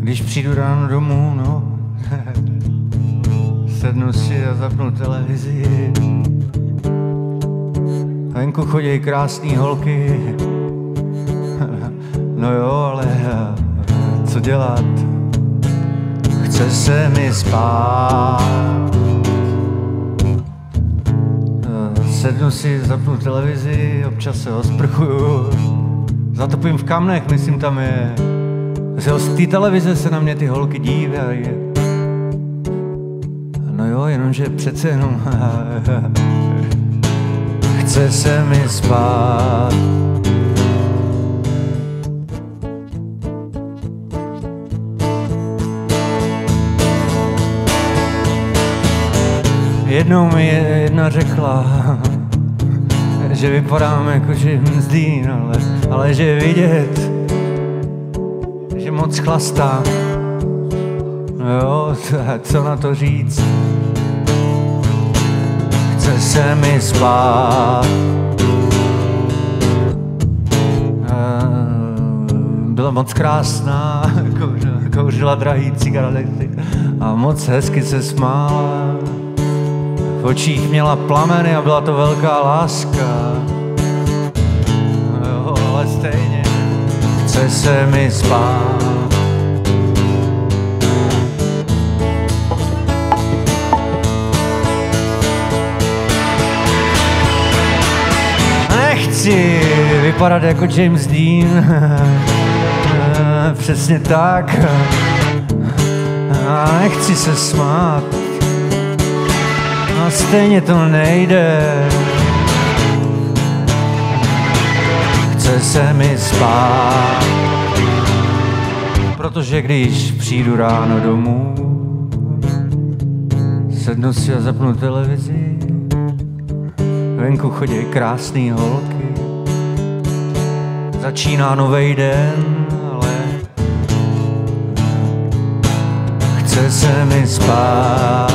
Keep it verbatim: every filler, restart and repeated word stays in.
Když přijdu ráno domů, no, sednu si a zapnu televizi. Venku chodí krásný holky, no jo, ale co dělat? Chce se mi spát. Sednu si, zapnu televizi, občas se osprchuju, zatopím v kamnech, myslím tam je. Z té televize se na mě ty holky dívají. No jo, jenomže přece jenom chce se mi spát. Jednou mi jedna řekla, že vypadám jako že mzdín, ale, ale že je vidět, že moc chlastá. No jo, co na to říct? Chce se mi spát. Byla moc krásná, kouřila, kouřila drahý cigarety a moc hezky se smála. V očích měla plameny a byla to velká láska. No jo, ale stejně chce se mi spát. Nechci vypadat jako James Dean, přesně tak. A nechci se smát, a stejně to nejde. Chce se mi spát, protože když přijdu ráno domů, sednu si a zapnu televizi. Venku chodí krásný holky, začíná novej den, ale chce se mi spát.